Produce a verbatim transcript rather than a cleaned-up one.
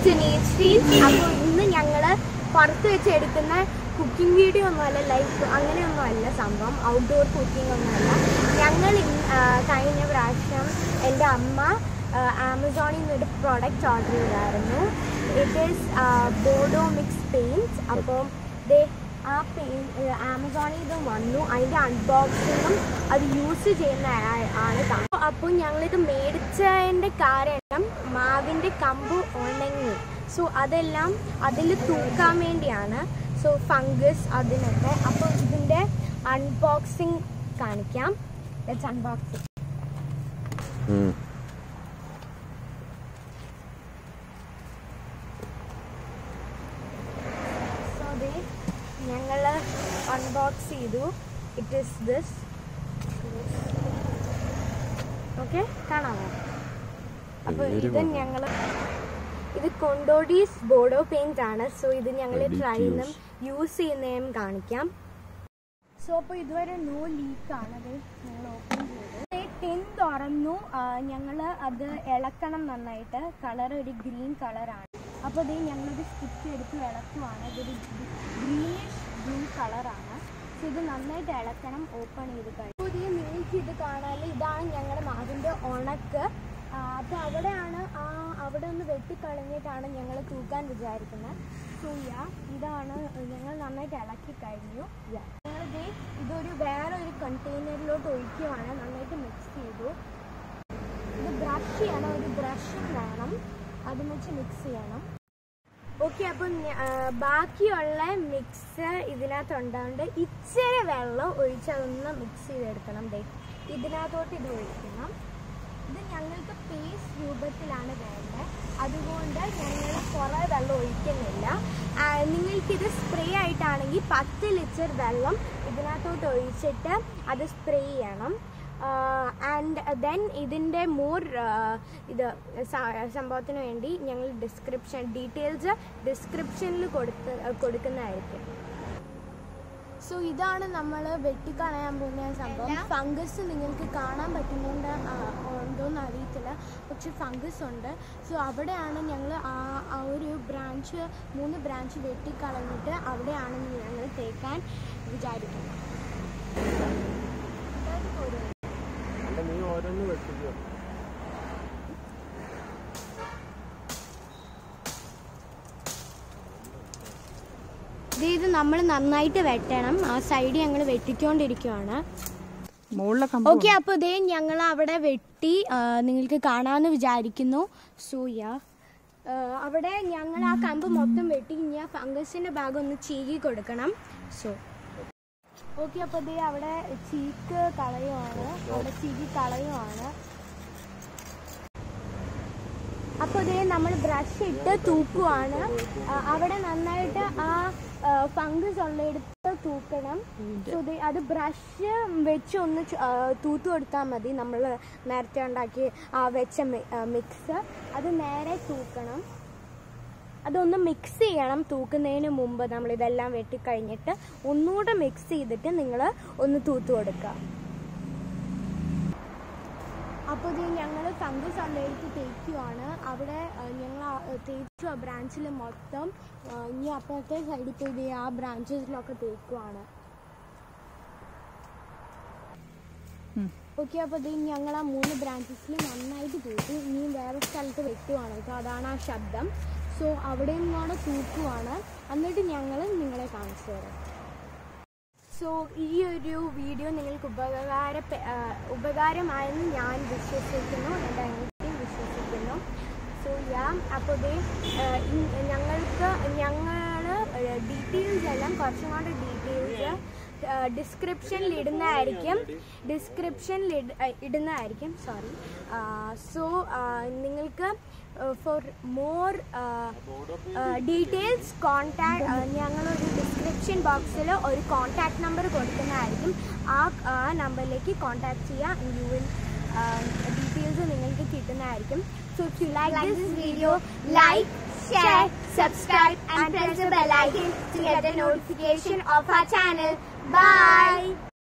to Neat Streets. അപ്പോൾ ഇന്ന് ഞങ്ങൾ പുറത്ത് വെച്ച് എടുക്കുന്ന കുക്കിംഗ് വീഡിയോ ഒന്നുമല്ല, ലൈഫ് അങ്ങനെയൊന്നുമല്ല സംഭവം, ഔട്ട്ഡോർ കുക്കിംഗ് ഒന്നുമല്ല. ഞങ്ങൾ കഴിഞ്ഞ പ്രാവശ്യം എൻ്റെ അമ്മ ആമസോണിൽ നിന്നൊരു പ്രോഡക്റ്റ് ഓർഡർ ചെയ്തായിരുന്നു. ഇറ്റ് ഈസ് ബോഡോ മിക്സ് പെയിൻറ്റ്സ്. അപ്പം ദേ ആ പെയിൻറ്റ് ആമസോണിൽ ഇത് വന്നു, അതിൻ്റെ അൺബോക്സിങ്ങും അത് യൂസ് ചെയ്യുന്ന ആണ് കാണും. അപ്പോൾ ഞങ്ങളിത് മേടിച്ചതിൻ്റെ കാരണം മാവിൻ്റെ കമ്പ് ഉണങ്ങി. സോ അതെല്ലാം അതിൽ തൂക്കാൻ വേണ്ടിയാണ്. സോ ഫംഗസ് അതിനൊക്കെ. അപ്പോൾ ഇതിൻ്റെ അൺബോക്സിങ് കാണിക്കാം. Let's unboxing. സോ ദേ ഞങ്ങൾ അൺബോക്സ് ചെയ്തു. It is this. ഓക്കെ, കാണാമോ? അപ്പോൾ ഇത് ഞങ്ങൾ ഇത് കൊണ്ടോഡീസ് ബോഡോ പെയിന്റ് ആണ്. സോ ഇത് ഞങ്ങൾ ട്രൈ ചെയ്യുന്നതും യൂസ് ചെയ്യുന്നതും കാണിക്കാം. സോ അപ്പോൾ ഇതുവരെ നോ ലീക്കാണ്. അത് ഞങ്ങൾ ഓപ്പൺ ചെയ്തു. ടിൻ തുറന്നു. ഞങ്ങൾ അത് ഇളക്കണം നന്നായിട്ട്. കളർ ഒരു ഗ്രീൻ കളറാണ്. അപ്പോൾ ഇത് ഞങ്ങളൊരു സ്റ്റിക്ക് എടുത്ത് ഇളക്കുവാണ്. ഇതൊരു ഗ്രീനിഷ് ബ്ലൂ കളറാണ്. സോ ഇത് നന്നായിട്ട് ഇളക്കണം. ഓപ്പൺ ചെയ്ത് കഴിഞ്ഞു. പുതിയ നിങ്ങൾക്ക് ഇത് കാണാൻ ഇതാണ് ഞങ്ങളുടെ മാവിൻ്റെ ഉണക്ക്. അപ്പോൾ അവിടെയാണ് ആ അവിടെ ഒന്ന് വെട്ടിക്കളഞ്ഞിട്ടാണ് ഞങ്ങൾ തൂക്കാൻ വിചാരിക്കുന്നത്. സോ യാ ഇതാണ് ഞങ്ങൾ നന്നായിട്ട് ഇളക്കി കഴിഞ്ഞു. യാ ഞങ്ങളിത് ഇതൊരു വേറെ ഒരു കണ്ടെയ്നറിലോട്ട് ഒഴിക്കുവാണ്. നന്നായിട്ട് മിക്സ് ചെയ്തു. ഇത് ബ്രഷ് ചെയ്യണം, ഒരു ബ്രഷും വേണം, അതും വെച്ച് മിക്സ് ചെയ്യണം. ഓക്കെ, അപ്പം ബാക്കിയുള്ള മിക്സ് ഇതിനകത്തുണ്ടാണ്ട് ഇച്ചിരി വെള്ളം ഒഴിച്ച് അതൊന്ന് മിക്സ് ചെയ്തെടുക്കണം. ദേ ഇതിനകത്തോട്ട് ഇത് ഒഴിക്കണം. ഇത് ഞങ്ങൾക്ക് പേസ്റ്റ് രൂപത്തിലാണ് വേണ്ടത്, അതുകൊണ്ട് ഞങ്ങൾ കുറേ വെള്ളം ഒഴിക്കുന്നില്ല. നിങ്ങൾക്കിത് സ്പ്രേ ആയിട്ടാണെങ്കിൽ പത്ത് ലിറ്റർ വെള്ളം ഇതിനകത്തോട്ട് ഒഴിച്ചിട്ട് അത് സ്പ്രേ ചെയ്യണം. ആൻഡ് ദെൻ ഇതിൻ്റെ മോർ ഇത് സംഭവത്തിന് വേണ്ടി ഞങ്ങൾ ഡിസ്ക്രിപ്ഷൻ ഡീറ്റെയിൽസ് ഡിസ്ക്രിപ്ഷനിൽ കൊടുത്ത് കൊടുക്കുന്നതായിരിക്കും. സോ ഇതാണ് നമ്മൾ വെട്ടിക്കളയാൻ പോകുന്ന സംഭവം. ഫംഗസ് നിങ്ങൾക്ക് കാണാൻ പറ്റുന്നുണ്ട് ഉണ്ടോയെന്ന് അറിയത്തില്ല, പക്ഷെ ഫംഗസ് ഉണ്ട്. സോ അവിടെയാണ് ഞങ്ങൾ ആ ഒരു ബ്രാഞ്ച് മൂന്ന് ബ്രാഞ്ച് വെട്ടിക്കളഞ്ഞിട്ട് അവിടെയാണ് ഞങ്ങൾ തേക്കാൻ വിചാരിക്കുന്നത്. ഇത് നമ്മൾ നന്നായിട്ട് വെട്ടണം. ആ സൈഡ് ഞങ്ങൾ വെട്ടിക്കൊണ്ടിരിക്കുവാണ്. ഓക്കെ, അപ്പോൾ ഇതേ ഞങ്ങൾ അവിടെ വെട്ടി നിങ്ങൾക്ക് കാണാമെന്ന് വിചാരിക്കുന്നു. സോ യാ അവിടെ ഞങ്ങൾ ആ കമ്പ് മൊത്തം വെട്ടി ഇനി ആ ഫംഗസിൻ്റെ ഭാഗം ഒന്ന് ചീകി കൊടുക്കണം. സോ ഓക്കെ, അപ്പോൾ ഇതേ അവിടെ ചീക്ക് കളയുവാണ്, അവിടെ ചീകി കളയുവാണ്. അപ്പോൾ ഇതേ നമ്മൾ ബ്രഷ് ഇട്ട് തൂക്കുവാണ്. അവിടെ നന്നായിട്ട് ആ ഫംഗസ് ഉള്ളയിടത്ത് തൂക്കണം. സോ അത് ബ്രഷ് വെച്ച് ഒന്ന് തൂത്തു കൊടുത്താൽ മതി. നമ്മൾ നേരത്തെ ഉണ്ടാക്കി ആ വെച്ച മിക്സ് അത് നേരെ തൂക്കണം. അതൊന്ന് മിക്സ് ചെയ്യണം. തൂക്കുന്നതിന് മുമ്പ് നമ്മളിതെല്ലാം വെട്ടിക്കഴിഞ്ഞിട്ട് ഒന്നുകൂടെ മിക്സ് ചെയ്തിട്ട് നിങ്ങൾ ഒന്ന് തൂത്തു കൊടുക്കുക. അപ്പോൾ ഇത് ഞങ്ങൾ ഫംഗസ് ഉള്ളയിടത്ത് തേക്കുവാണ്. അവിടെ ഞങ്ങൾ തേച്ചു ആ ബ്രാഞ്ചിൽ മൊത്തം. ഇനി അപ്പുറത്തെ സൈഡിൽ പോയി ആ ബ്രാഞ്ചസിലൊക്കെ തേക്കുവാണ്. ഓക്കെ, അപ്പോൾ ഇത് ഞങ്ങൾ ആ മൂന്ന് ബ്രാഞ്ചസിൽ നന്നായിട്ട് തേച്ചു. ഇനി വേറെ സ്ഥലത്ത് വെക്കുവാണ്. അപ്പോൾ അതാണ് ആ ശബ്ദം. സോ അവിടെയും കൂടെ തൂക്കുവാണ്. എന്നിട്ട് ഞങ്ങൾ നിങ്ങളെ കാണിച്ചു തരാം. സോ ഈ ഒരു വീഡിയോ നിങ്ങൾക്ക് ഉപകാര ഉപകാരമായെന്ന് ഞാൻ വിശ്വസിക്കുന്നു, എൻ്റെ അനിയത്തിയും വിശ്വസിക്കുന്നു. സോ യാ അപ്പോൾ ദേ ഞങ്ങൾക്ക് ഞങ്ങൾ ഡീറ്റെയിൽസ് എല്ലാം കുറച്ചും കൂടെ ഡീറ്റെയിൽസ് ഡിസ്ക്രിപ്ഷനിൽ ഇടുന്നതായിരിക്കും ഡിസ്ക്രിപ്ഷനിൽ ഇടുന്നതായിരിക്കും സോറി. സോ നിങ്ങൾക്ക് ഫോർ മോർ ഡീറ്റെയിൽസ് കോൺടാക്ട് ഞങ്ങളൊരു ഡിസ്ക്രിപ്ഷൻ ബോക്സിൽ ഒരു കോൺടാക്ട് നമ്പർ കൊടുക്കുന്നതായിരിക്കും. ആ ആ നമ്പറിലേക്ക് കോൺടാക്ട് ചെയ്യുക. യു വിൽ ഡീറ്റെയിൽസ് നിങ്ങൾക്ക് കിട്ടുന്നതായിരിക്കും. So if you like this video, like, share, subscribe and press the bell icon to get the notification of our channel. Bye.